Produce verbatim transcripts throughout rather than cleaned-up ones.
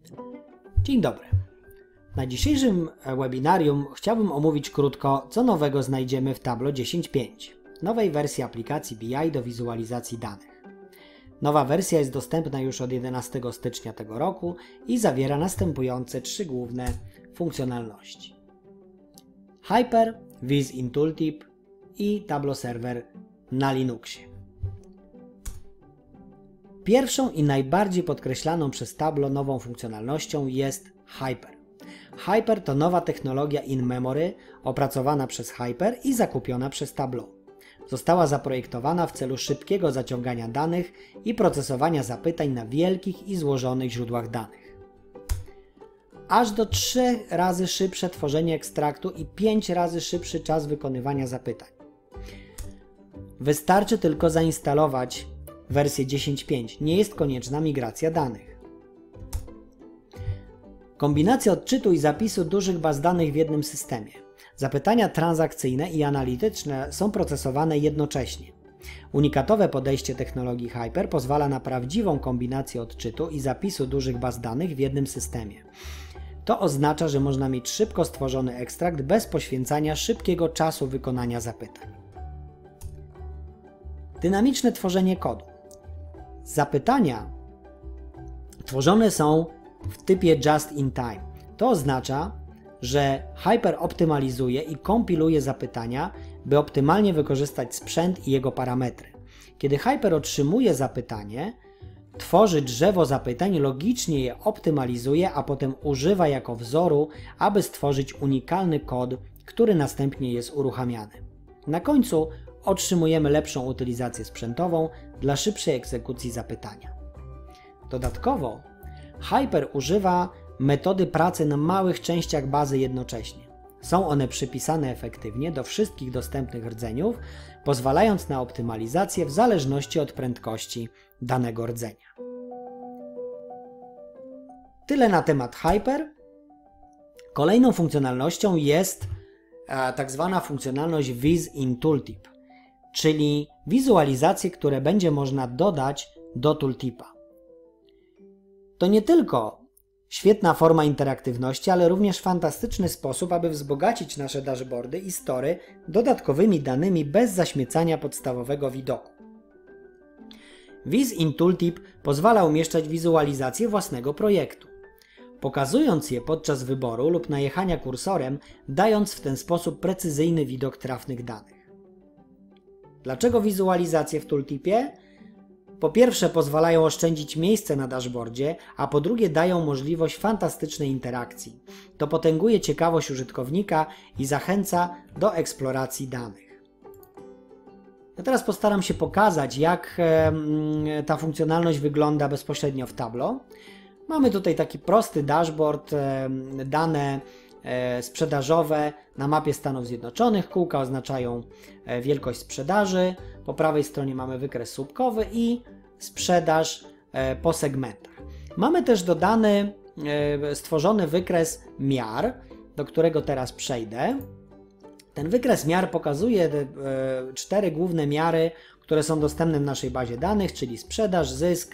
Dzień dobry. Na dzisiejszym webinarium chciałbym omówić krótko, co nowego znajdziemy w Tableau dziesięć pięć, nowej wersji aplikacji B I do wizualizacji danych. Nowa wersja jest dostępna już od jedenastego stycznia tego roku i zawiera następujące trzy główne funkcjonalności: Hyper, Viz in Tooltip i Tableau Server na Linuxie. Pierwszą i najbardziej podkreślaną przez Tableau nową funkcjonalnością jest Hyper. Hyper to nowa technologia in-memory opracowana przez Hyper i zakupiona przez Tableau. Została zaprojektowana w celu szybkiego zaciągania danych i procesowania zapytań na wielkich i złożonych źródłach danych. Aż do trzy razy szybsze tworzenie ekstraktu i pięć razy szybszy czas wykonywania zapytań. Wystarczy tylko zainstalować wersję dziesięć pięć. Nie jest konieczna migracja danych. Kombinacja odczytu i zapisu dużych baz danych w jednym systemie. Zapytania transakcyjne i analityczne są procesowane jednocześnie. Unikatowe podejście technologii Hyper pozwala na prawdziwą kombinację odczytu i zapisu dużych baz danych w jednym systemie. To oznacza, że można mieć szybko stworzony ekstrakt bez poświęcania szybkiego czasu wykonania zapytań. Dynamiczne tworzenie kodu. Zapytania tworzone są w typie just in time. To oznacza, że Hyper optymalizuje i kompiluje zapytania, by optymalnie wykorzystać sprzęt i jego parametry. Kiedy Hyper otrzymuje zapytanie, tworzy drzewo zapytań, logicznie je optymalizuje, a potem używa jako wzoru, aby stworzyć unikalny kod, który następnie jest uruchamiany. Na końcu otrzymujemy lepszą utylizację sprzętową dla szybszej egzekucji zapytania. Dodatkowo Hyper używa metody pracy na małych częściach bazy jednocześnie. Są one przypisane efektywnie do wszystkich dostępnych rdzeniów, pozwalając na optymalizację w zależności od prędkości danego rdzenia. Tyle na temat Hyper. Kolejną funkcjonalnością jest e, tak zwana funkcjonalność Viz in Tooltip, czyli wizualizacje, które będzie można dodać do tooltipa. To nie tylko świetna forma interaktywności, ale również fantastyczny sposób, aby wzbogacić nasze dashboardy i story dodatkowymi danymi bez zaśmiecania podstawowego widoku. Viz in Tooltip pozwala umieszczać wizualizacje własnego projektu, pokazując je podczas wyboru lub najechania kursorem, dając w ten sposób precyzyjny widok trafnych danych. Dlaczego wizualizacje w tooltipie? Po pierwsze, pozwalają oszczędzić miejsce na dashboardzie, a po drugie dają możliwość fantastycznej interakcji. To potęguje ciekawość użytkownika i zachęca do eksploracji danych. Ja teraz postaram się pokazać, jak ta funkcjonalność wygląda bezpośrednio w Tableau. Mamy tutaj taki prosty dashboard, dane sprzedażowe na mapie Stanów Zjednoczonych. Kółka oznaczają wielkość sprzedaży. Po prawej stronie mamy wykres słupkowy i sprzedaż po segmentach. Mamy też dodany, stworzony wykres miar, do którego teraz przejdę. Ten wykres miar pokazuje cztery główne miary, które są dostępne w naszej bazie danych, czyli sprzedaż, zysk,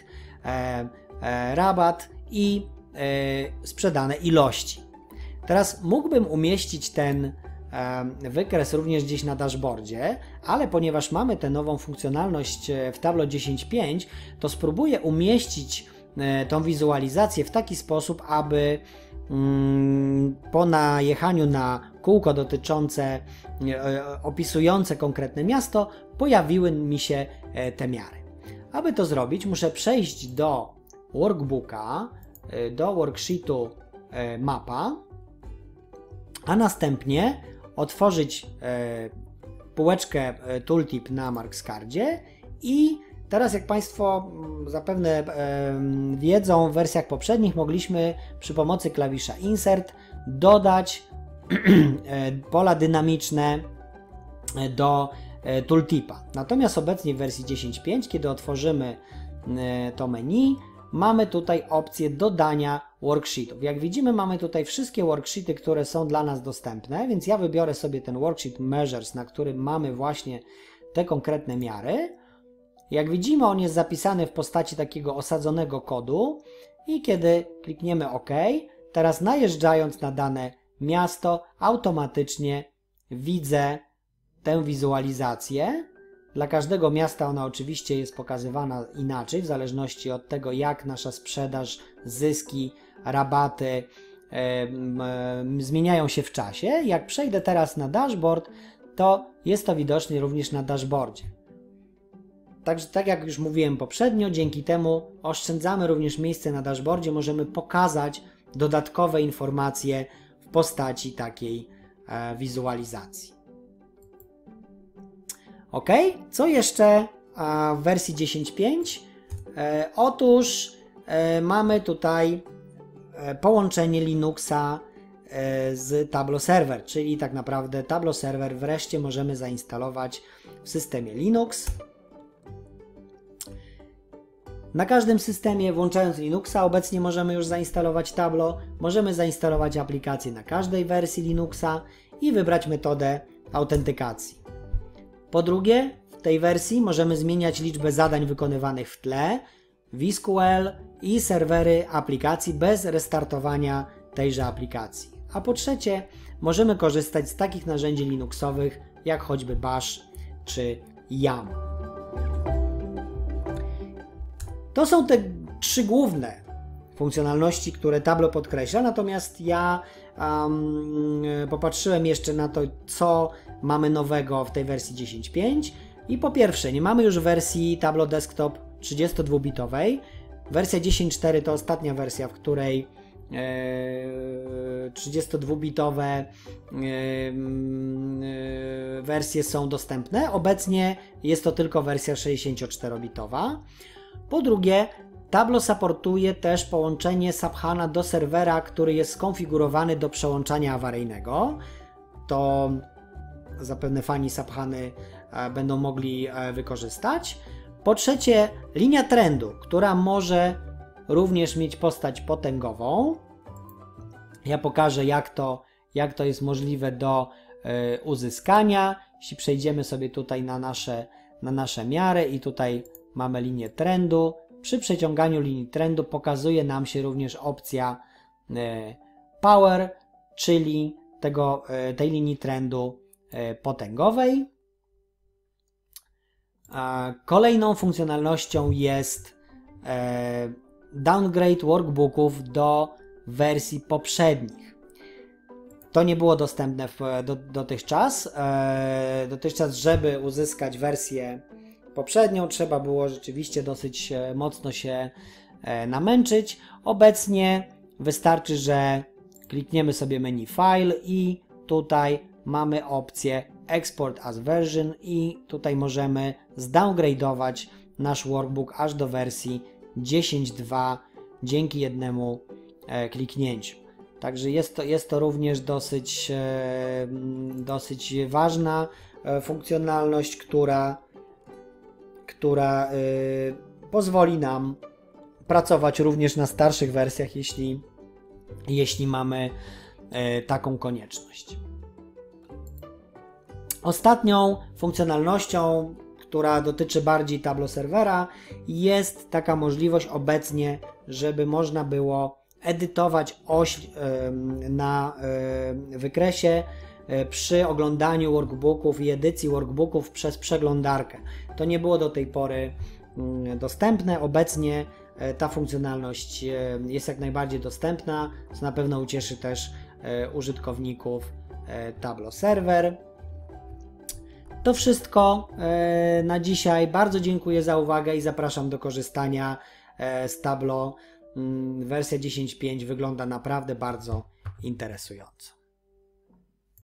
rabat i sprzedane ilości. Teraz mógłbym umieścić ten wykres również gdzieś na dashboardzie, ale ponieważ mamy tę nową funkcjonalność w Tableau dziesięć pięć, to spróbuję umieścić tą wizualizację w taki sposób, aby po najechaniu na kółko dotyczące, opisujące konkretne miasto, pojawiły mi się te miary. Aby to zrobić, muszę przejść do workbooka, do worksheetu mapa, a następnie otworzyć e, półeczkę e, Tooltip na Markscardzie i teraz, jak Państwo zapewne e, wiedzą, w wersjach poprzednich mogliśmy przy pomocy klawisza Insert dodać e, pola dynamiczne do e, Tooltipa. Natomiast obecnie w wersji dziesięć pięć, kiedy otworzymy e, to menu, mamy tutaj opcję dodania worksheetów. Jak widzimy, mamy tutaj wszystkie worksheety, które są dla nas dostępne, więc ja wybiorę sobie ten worksheet Measures, na którym mamy właśnie te konkretne miary. Jak widzimy, on jest zapisany w postaci takiego osadzonego kodu i kiedy klikniemy OK, teraz najeżdżając na dane miasto, automatycznie widzę tę wizualizację. Dla każdego miasta ona oczywiście jest pokazywana inaczej, w zależności od tego, jak nasza sprzedaż, zyski, rabaty e, e, zmieniają się w czasie. Jak przejdę teraz na dashboard, to jest to widoczne również na dashboardzie. Także tak jak już mówiłem poprzednio, dzięki temu oszczędzamy również miejsce na dashboardzie, możemy pokazać dodatkowe informacje w postaci takiej e, wizualizacji. OK, co jeszcze w wersji dziesięć pięć? E, otóż e, mamy tutaj e, połączenie Linuxa e, z Tableau Server, czyli tak naprawdę Tableau Server wreszcie możemy zainstalować w systemie Linux. Na każdym systemie, włączając Linuxa, obecnie możemy już zainstalować Tableau, możemy zainstalować aplikację na każdej wersji Linuxa i wybrać metodę autentykacji. Po drugie, w tej wersji możemy zmieniać liczbę zadań wykonywanych w tle, V S Q L i serwery aplikacji bez restartowania tejże aplikacji. A po trzecie, możemy korzystać z takich narzędzi linuxowych jak choćby Bash czy Yum. To są te trzy główne funkcjonalności, które Tableau podkreśla, natomiast ja um, popatrzyłem jeszcze na to, co mamy nowego w tej wersji dziesięć pięć i po pierwsze, nie mamy już wersji Tableau Desktop trzydziestodwubitowej. Wersja dziesięć cztery to ostatnia wersja, w której e, trzydziestodwubitowe e, e, wersje są dostępne. Obecnie jest to tylko wersja sześćdziesięcioczterobitowa. Po drugie, Tableau supportuje też połączenie SAP-HANA do serwera, który jest skonfigurowany do przełączania awaryjnego. To zapewne fani SAP-HANY będą mogli wykorzystać. Po trzecie, linia trendu, która może również mieć postać potęgową. Ja pokażę, jak to, jak to jest możliwe do y, uzyskania. Jeśli przejdziemy sobie tutaj na nasze, na nasze miary i tutaj mamy linię trendu. Przy przeciąganiu linii trendu pokazuje nam się również opcja y, Power, czyli tego, y, tej linii trendu y, potęgowej. A kolejną funkcjonalnością jest y, downgrade workbooków do wersji poprzednich. To nie było dostępne w, do, dotychczas. Y, dotychczas, żeby uzyskać wersję poprzednią, trzeba było rzeczywiście dosyć mocno się namęczyć. Obecnie wystarczy, że klikniemy sobie menu File i tutaj mamy opcję Export as Version i tutaj możemy zdowngrade'ować nasz workbook aż do wersji dziesięć dwa dzięki jednemu kliknięciu. Także jest to, jest to również dosyć, dosyć ważna funkcjonalność, która która y, pozwoli nam pracować również na starszych wersjach, jeśli, jeśli mamy y, taką konieczność. Ostatnią funkcjonalnością, która dotyczy bardziej Tableau serwera, jest taka możliwość obecnie, żeby można było edytować oś y, na y, wykresie przy oglądaniu workbooków i edycji workbooków przez przeglądarkę. To nie było do tej pory dostępne. Obecnie ta funkcjonalność jest jak najbardziej dostępna, co na pewno ucieszy też użytkowników Tableau Server. To wszystko na dzisiaj. Bardzo dziękuję za uwagę i zapraszam do korzystania z Tableau. Wersja dziesięć pięć wygląda naprawdę bardzo interesująco.